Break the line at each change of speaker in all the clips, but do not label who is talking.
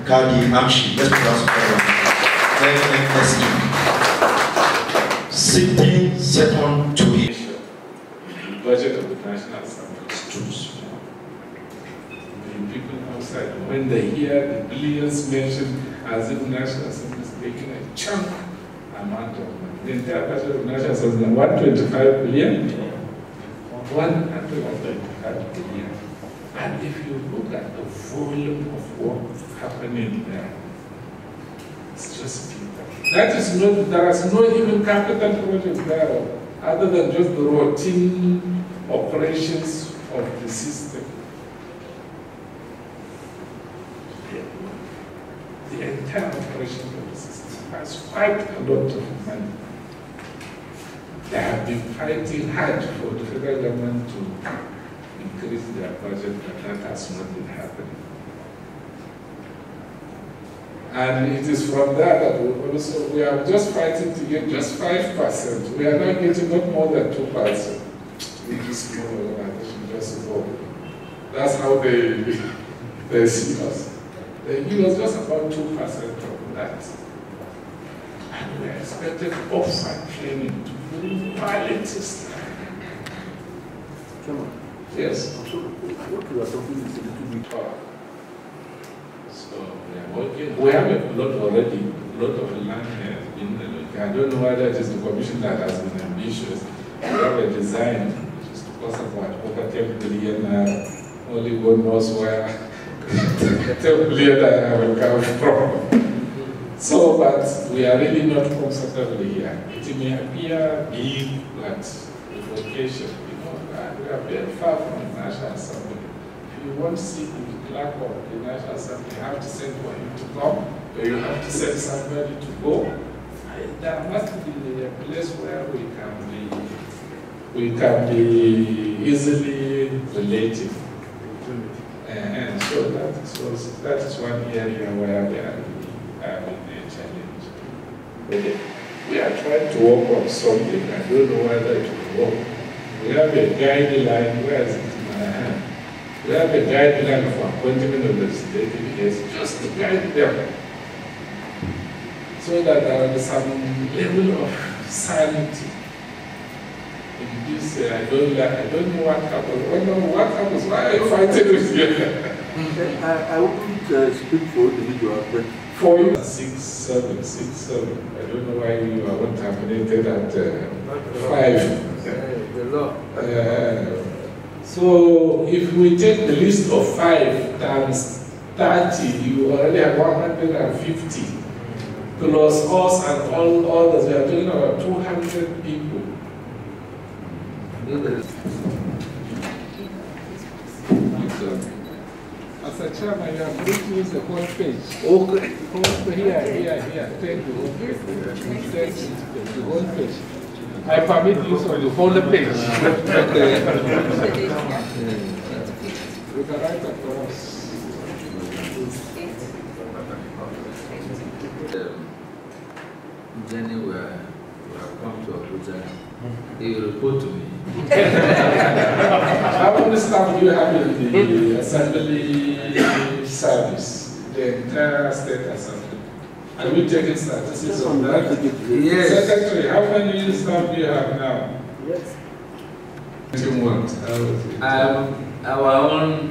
Kadi, Amshi. Let's put our NSE. Sitting second to it.
The budget of the National Assembly is too small. The people outside, when they hear the billions mentioned as if the National Assembly is taking a chunk amount of money. The entire budget of the National Assembly is 125 billion. 125 billion. And if you look at the volume of work happening there, it's just people. That is not, there is no even capital project there, other than just the routine operations of the system. The entire operation of the system has quite a lot of money. They have been fighting hard for the federal government to increase their budget, but that has not been happening. And it is from there that we are just fighting to get just 5%. We are not getting not more than 2%. With this small organization just go. That's how they see us. They give us just about 2% of that. And we are expected off-site training to bring quality staff. Yes.
What we are talking is a little bit hard.
So we are working. We have a lot already. A lot of land has been. I don't know whether it is the commission that has been ambitious. We have a design which is to cost about over 10 billion. Only God knows where 10 billion will come from. So, but we are really not comfortable here. It may appear big, but the location. We are very far from the National Assembly. If you want to see the clerk of the National Assembly, you have to send for him to come, or you have to send somebody to go. There must be a place where we can be easily related. And so that is one area where we are having a challenge. Okay. We are trying to work on something. I don't know whether it will work. We have a guideline, where is it in my hand? We have a guideline for appointment of legislative heads, just to guide them. So that there is some level of sanity in this. I don't know what happens. I don't know what happens. Why are you fighting with me?
I wouldn't speak for individuals, but
for you, 6'7", 6'7". I don't know why you are not terminated at 5.
the law.
So if we take the list of 5 times 30, you already have 150. Plus us and all others, we are talking about 200 people. As a chairman, you have to use the whole page.
Okay.
Here. Take the whole page. Take the whole page. I permit use of the whole page. You can write it for us.
Jenny, we have come to Abuja. He will report to me.
How many staff do you have in the assembly service? The entire state assembly? Are we taking statistics on that?
Yes.
Secretary, how many staff do you have now?
Yes.
Our own,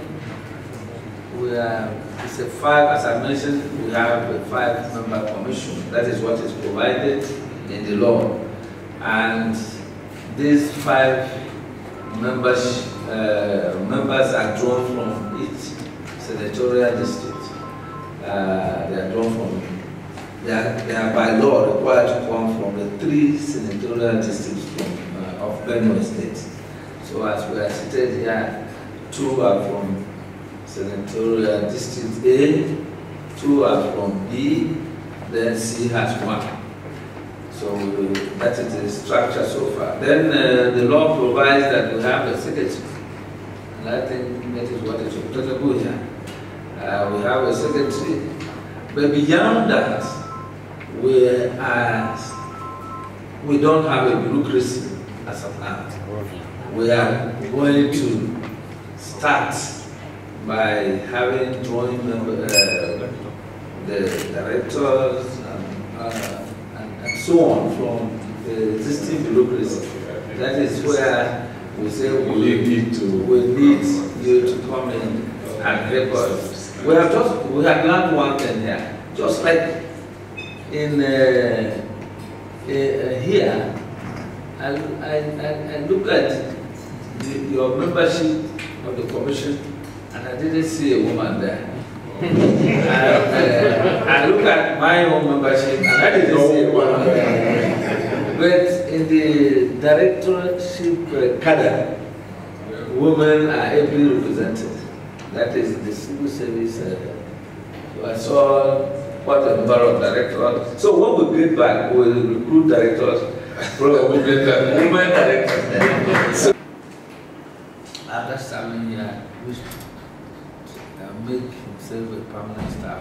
it's a 5, as I mentioned, we have a 5-member commission. That is what is provided in the law. And these 5 members are drawn from each senatorial district. They are drawn from, they are by law required to come from the 3 senatorial districts of Benue State. So as we are seated here, 2 are from senatorial district A, 2 are from B, then C has 1. So that is the structure so far. Then the law provides that we have a secretary. And I think that is what is Dr. Abuja. We have a secretary. But beyond that, we don't have a bureaucracy as of now. We are going to start by having drawing directors, and so on from the existing bureaucracy. That is where we say we need you to come in and help us. We have learned one thing here. Just like in here, I look at your membership of the commission, and I didn't see a woman there. I look at my own membership, and I didn't see a woman there. But in the directorship Kadi, women are ably represented. That is the civil service. I saw what a number of directors. So when we get back, we will recruit directors. Probably women directors. So, that's something which make himself a permanent staff.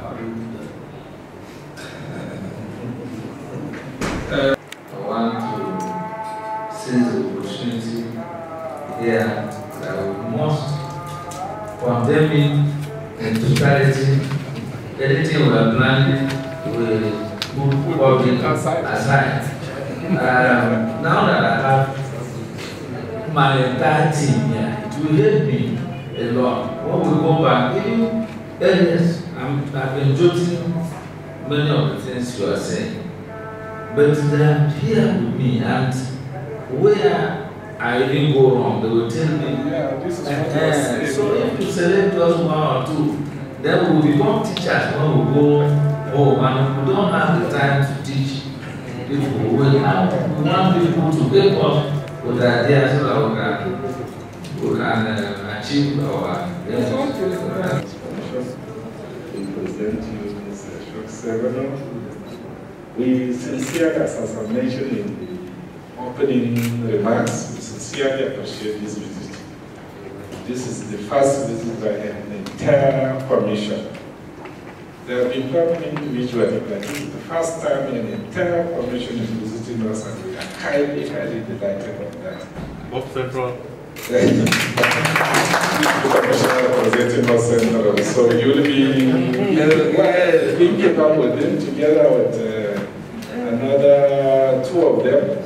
I want to seize the opportunity here that we must condemn in totality anything we are planning will put public aside. Now that I have my entire team here, it will help me a lot. When we go back, yes, I've been jotting many of the things you are saying, but they are here with me, and where I even go wrong, they will tell me.
Yeah, this is what
So if you select us one or two, then we will become teachers when we go home, and we don't have the time to teach people. We want people to help us with ideas so that we can achieve our
We present you this short seminar. We sincerely, as I mentioned in the opening remarks, we sincerely appreciate this visit. This is the first visit by an entire commission. There have been permanent individuals, but this is the first time an entire commission is visiting us, and we are highly, highly delighted with that.
Both Central.
The commissioner representing us central, so you will be linking up with them together with another two of them.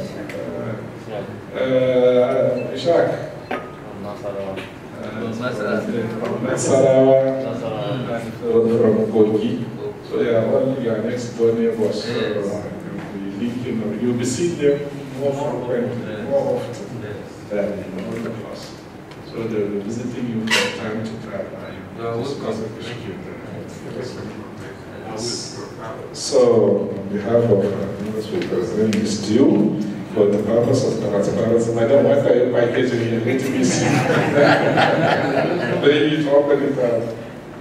Ishaq. Nasarawa from Kogi. So they are all your next door neighbors. So you'll be seeing them more frequently, more often than all of us. So they'll be visiting you from time to time. Thank you. So, on behalf of members, we present this to you for the purpose of transparency. Madam, what are you packaging here? Let me see. Maybe to open it up.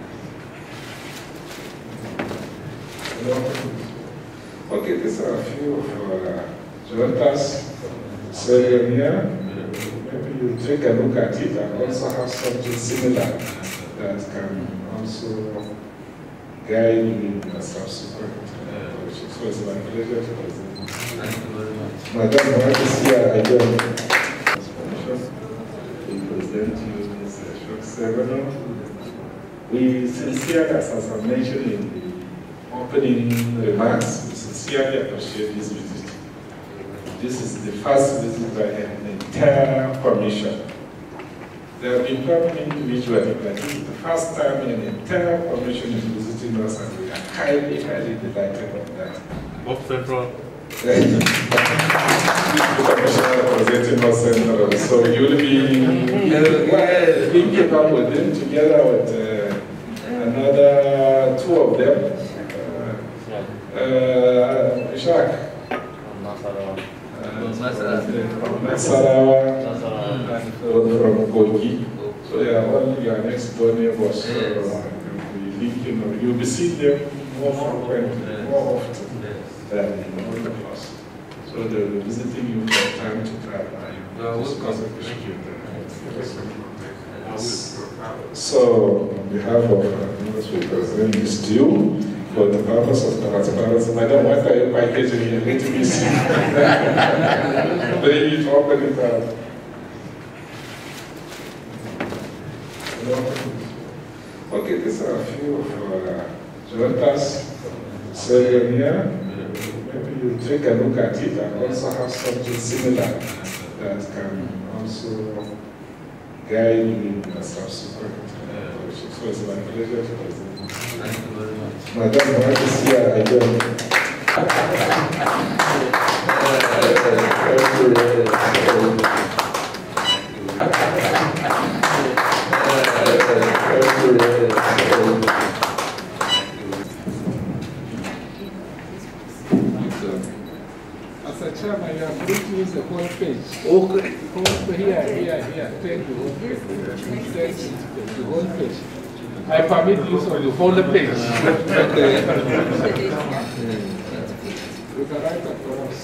Okay, these are a few of Jonathan's survey here. Maybe you take a look at it and also have something similar that can also guide you in a subsequent collection. So it's my pleasure to present.
Thank you very much.
Madam, what is here again? We present you this short seminar. We sincerely, as I mentioned in the opening remarks, we sincerely appreciate this visit. This is the first visit by an entire commission. There have been permanent individuals, but this is the first time an entire commission is visiting us, and we are highly, highly delighted with that.
Both Central.
The commissioner representing us central, so you will be linking up with them together with another two of them. Ishaq. Nasarawa from Kogi. So they are all your next door neighbors. So you'll be seeing them more frequently, more often than all of us. So they'll be visiting you from time to time. Thank you. So, on behalf of members, we present this to you for the purpose of transparency. Madam, what are you packaging here? Let me see. Maybe to open it up. Okay, these are a few of Jonathan's So here, maybe you take a look at it and also have something similar that can also guide you in the subsequent approaches. So it's my pleasure to present.
Thank you very much.
Madam, what is here? I don't.
As a chairman, you are free to use the whole page.
Okay.
Here. Take the whole page. The whole page. I permit use of the whole page. You can write that for us.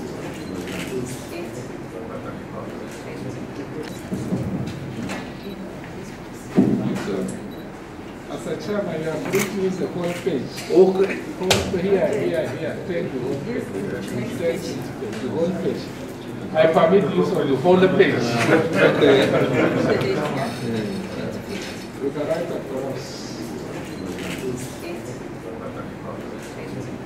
As a chairman, you are free to use the whole page.
Okay.
Here. Take the whole page. The whole page. I permit use of the whole page. You can write that for us.